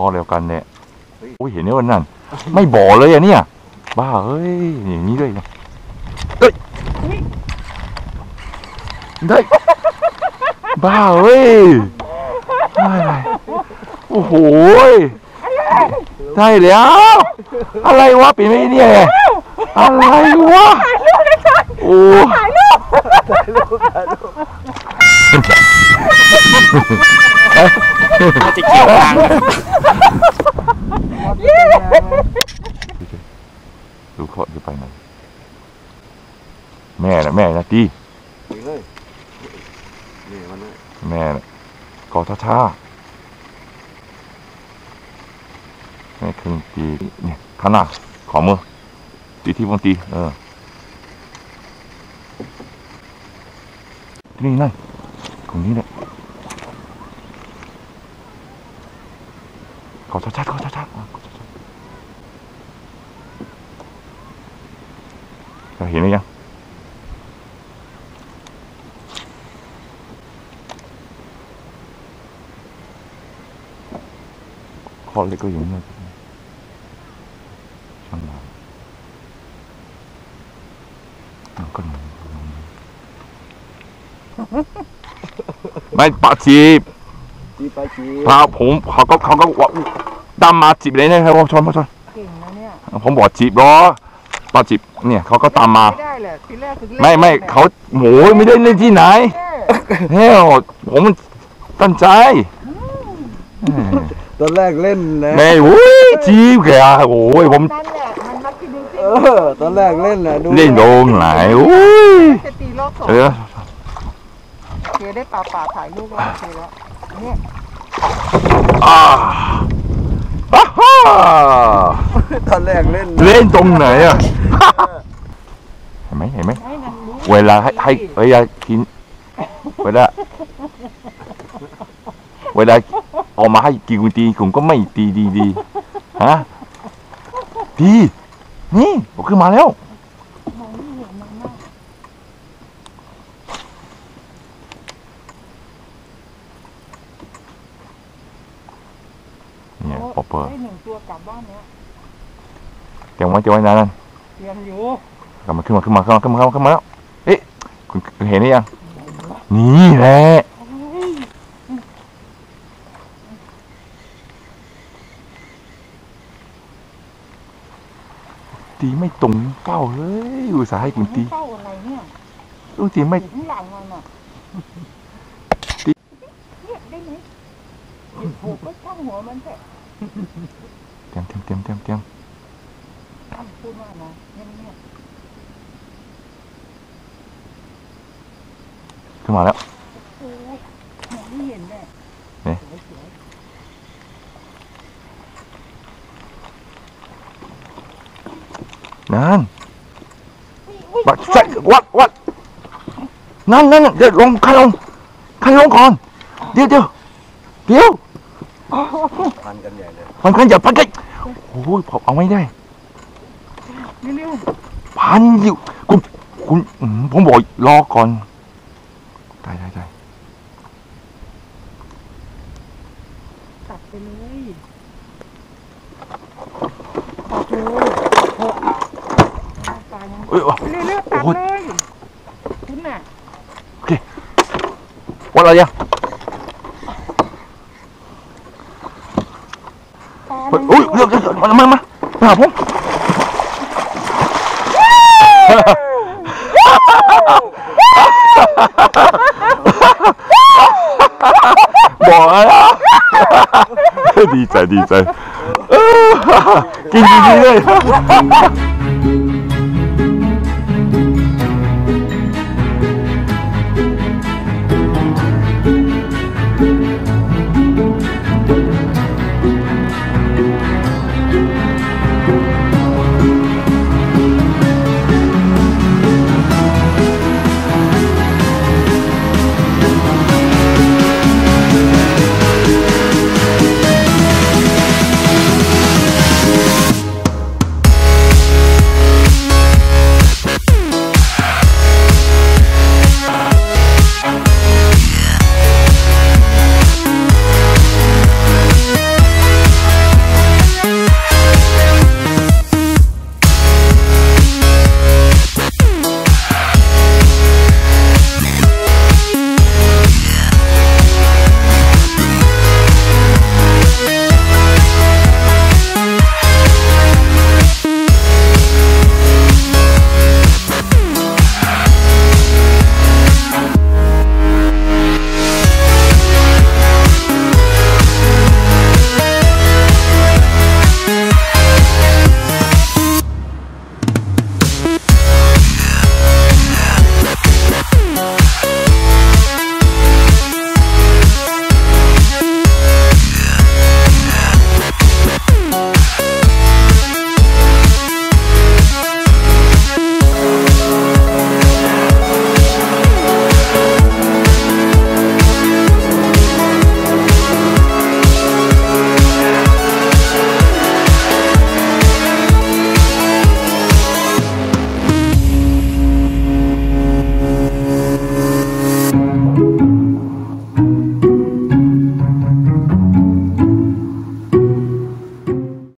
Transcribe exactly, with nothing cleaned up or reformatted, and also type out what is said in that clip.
อแล้วกันเนี่ยโอ้ยเห็นไหมวันนั้นไม่บ่อเลยอะเนี่ยบ้าเฮ้ยอย่างนี้ด้วยเฮ้ยได้บ้าเฮ้ยอะไรโอ้โหได้แล้วอะไรวะปีไม่เนี่ยอะไรวะโอ้ถ่ายรูปถ่ายรูปถ่ายรูปจะเกี่ยวทางดูเขาจะไปไหนแม่นะแม่นะตีแม่นะกอท่าท่าแม่คืนตีเนี่ยข้างหน้าขอมือตีที่บนตีเออนี่นั่นตรงนี้แหละขอชัดๆขอชัดๆเราเห็นไหมยังข้อเล็กก็อย่างนี้ช่างมันก็ไม่ปะจีบพาผมเขาก็เขาก็ว่าตามมาจีบเลยนะครับชนมาชนเก่งนะเนี่ยผมบอกจีบหรอปะจีบเนี่ยเขาก็ตามมาไม่ไม่เขาหมูไม่ได้เล่นที่ไหนเฮ้ยผมตั้งใจตอนแรกเล่นนะไม่โอ้ยจีบแกโอ้ยผมเออตอนแรกเล่นนะเล่นโดนไหนโอ้ยจะตีรอบสองเคได้ป่าป่าถ่ายรูปแล้วเคแล้วเนี่ยอ่าฮ่าตอนแรกเล่นเล่นตรงไหนอ่ะเห็นไหมเห็นไหมเวลาให้ให้เวลากินเวลาเวลาออกมาให้กินตีผมก็ไม่ตีดีดีฮะดีนี่ผมขึ้นมาแล้วเนี่ยปอเปอร์หนึ่งตัวกลับบ้านเนี้ยเตรียมไว้เตรียมไว้นานนั่นเตรียมอยู่กลับมาขึ้นมาขึ้นมาขึ้นมาขึ้นมาขึ้นมาแล้วเอ๊ะคุณเห็นหรือยังนี่แหละตีไม่ตรงเป้าเลยอุตส่าห์ให้คุณตีเป้าอะไรเนี่ยลูกตีไม่หลังมันอ่ะเนี่ยได้ไหมถูกก็ช่างหัวมันเถอะเตรียมเตรียมเตรียมเตรียมเตรียมพูดว่านะเนี่ยเนี่ยขึ้นมาแล้วโอ้ยไม่เห็นเลยเนี่ยนั่นบัดใส่วัดวัดนั่นนั่นเดี๋ยวลงขันลงขันลงก่อนเดี๋ยวเดี๋ยวเดี๋ยวพันกันใหญ่เลยพันกันอย่าพันกันโอ้ยผมเอาไม่ได้พันอยู่คุณคุณผมบอกรอก่อนได้ได้ได้ตัดไปเลยตัดเลยเอ้ยเลือกตัดเลยคุณน่ะโอเควัดอะไรยังโอ้ยเลือกเลือกมามามาหาผมบอกแล้วดีใจดีใจกินดีๆเลย